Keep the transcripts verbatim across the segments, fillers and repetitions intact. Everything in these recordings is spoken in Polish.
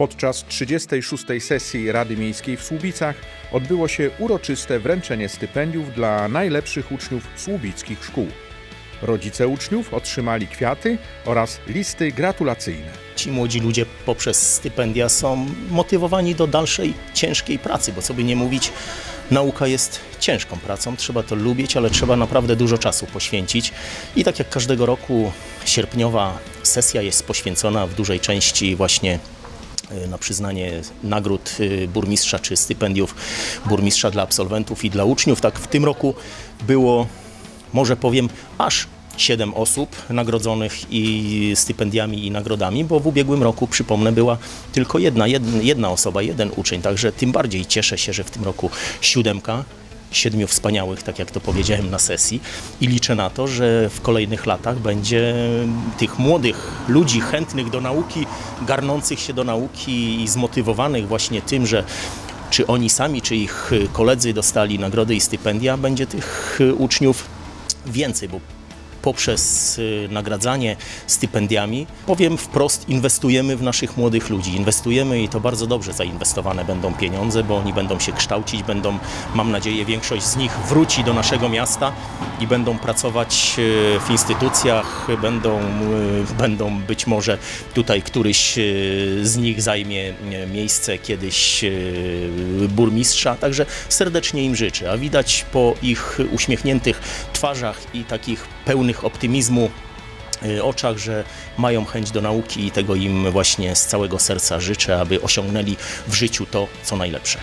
Podczas trzydziestej szóstej sesji Rady Miejskiej w Słubicach odbyło się uroczyste wręczenie stypendiów dla najlepszych uczniów słubickich szkół. Rodzice uczniów otrzymali kwiaty oraz listy gratulacyjne. Ci młodzi ludzie poprzez stypendia są motywowani do dalszej, ciężkiej pracy, bo co by nie mówić, nauka jest ciężką pracą, trzeba to lubić, ale trzeba naprawdę dużo czasu poświęcić. I tak jak każdego roku sierpniowa sesja jest poświęcona w dużej części właśnie na przyznanie nagród burmistrza czy stypendiów burmistrza dla absolwentów i dla uczniów. Tak w tym roku było, może powiem, aż siedem osób nagrodzonych i stypendiami i nagrodami, bo w ubiegłym roku, przypomnę, była tylko jedna, jedna, jedna osoba, jeden uczeń, także tym bardziej cieszę się, że w tym roku siódemka, siedmiu wspaniałych, tak jak to powiedziałem na sesji, i liczę na to, że w kolejnych latach będzie tych młodych ludzi chętnych do nauki, garnących się do nauki i zmotywowanych właśnie tym, że czy oni sami, czy ich koledzy dostali nagrody i stypendia, będzie tych uczniów więcej, bo poprzez nagradzanie stypendiami, powiem wprost, inwestujemy w naszych młodych ludzi. Inwestujemy i to bardzo dobrze zainwestowane będą pieniądze, bo oni będą się kształcić, będą, mam nadzieję, większość z nich wróci do naszego miasta i będą pracować w instytucjach, będą, będą być może tutaj któryś z nich zajmie miejsce kiedyś burmistrza, także serdecznie im życzę, a widać po ich uśmiechniętych twarzach i takich pełnych optymizmu oczach, że mają chęć do nauki i tego im właśnie z całego serca życzę, aby osiągnęli w życiu to, co najlepsze.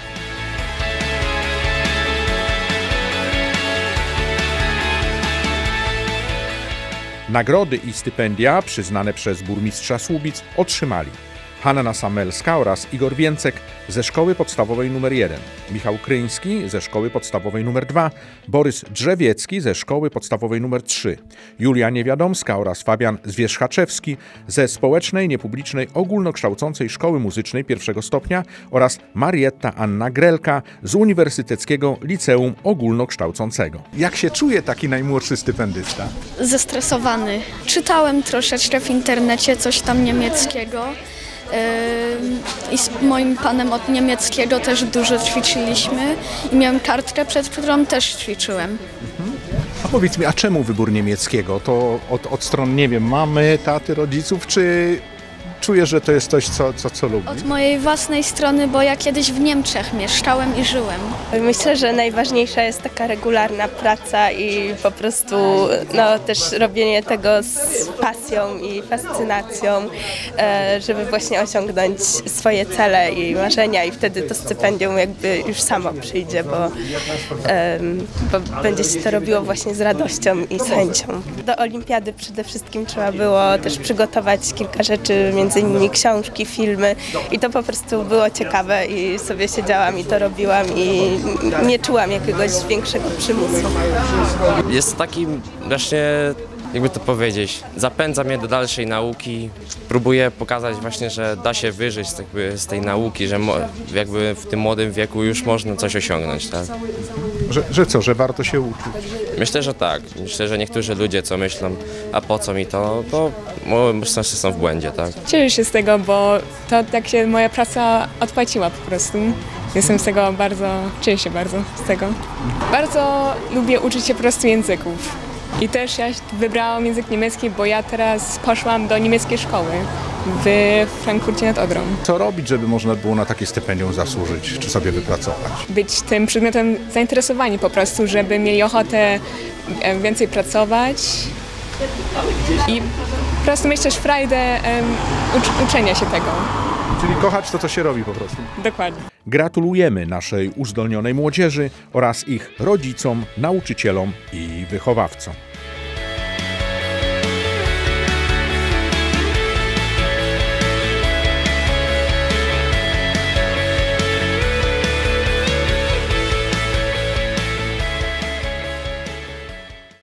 Nagrody i stypendia przyznane przez burmistrza Słubic otrzymali Hanna Samelska oraz Igor Więcek ze Szkoły Podstawowej numer jeden, Michał Kryński ze Szkoły Podstawowej numer dwa, Borys Drzewiecki ze Szkoły Podstawowej numer trzy, Julia Niewiadomska oraz Fabian Zwierzchaczewski ze Społecznej Niepublicznej Ogólnokształcącej Szkoły Muzycznej pierwszego stopnia oraz Marietta Anna Grelka z Uniwersyteckiego Liceum Ogólnokształcącego. Jak się czuje taki najmłodszy stypendysta? Zestresowany. Czytałem troszeczkę w internecie coś tam niemieckiego. I z moim panem od niemieckiego też dużo ćwiczyliśmy i miałem kartkę, przed którą też ćwiczyłem. Mhm. A powiedz mi, a czemu wybór niemieckiego? To od, od stron, nie wiem, mamy, taty, rodziców, czy czujesz, że to jest coś, co, co, co lubisz? Od mojej własnej strony, bo ja kiedyś w Niemczech mieszkałem i żyłem. Myślę, że najważniejsza jest taka regularna praca i po prostu no, też robienie tego z pasją i fascynacją, żeby właśnie osiągnąć swoje cele i marzenia i wtedy to stypendium jakby już samo przyjdzie, bo, bo będzie się to robiło właśnie z radością i z chęcią. Do olimpiady przede wszystkim trzeba było też przygotować kilka rzeczy, między innymi książki, filmy i to po prostu było ciekawe i sobie siedziałam i to robiłam i nie czułam jakiegoś większego przymusu. Jest takim właśnie, jakby to powiedzieć, zapędza mnie do dalszej nauki, próbuję pokazać właśnie, że da się wyżyć z, jakby, z tej nauki, że mo, jakby w tym młodym wieku już można coś osiągnąć, tak? Że, że co, że warto się uczyć? Myślę, że tak. Myślę, że niektórzy ludzie, co myślą, a po co mi to, to myślę, że są w błędzie, tak? Cieszę się z tego, bo to tak się moja praca odpłaciła po prostu. Jestem z tego bardzo, cieszę się bardzo z tego. Bardzo lubię uczyć się po prostu języków. I też ja wybrałam język niemiecki, bo ja teraz poszłam do niemieckiej szkoły w Frankfurcie nad Odrą. Co robić, żeby można było na takie stypendium zasłużyć, czy sobie wypracować? Być tym przedmiotem zainteresowani po prostu, żeby mieli ochotę więcej pracować i po prostu mieć też frajdę ucz uczenia się tego. Czyli kochać to, co się robi po prostu. Dokładnie. Gratulujemy naszej uzdolnionej młodzieży oraz ich rodzicom, nauczycielom i wychowawcom.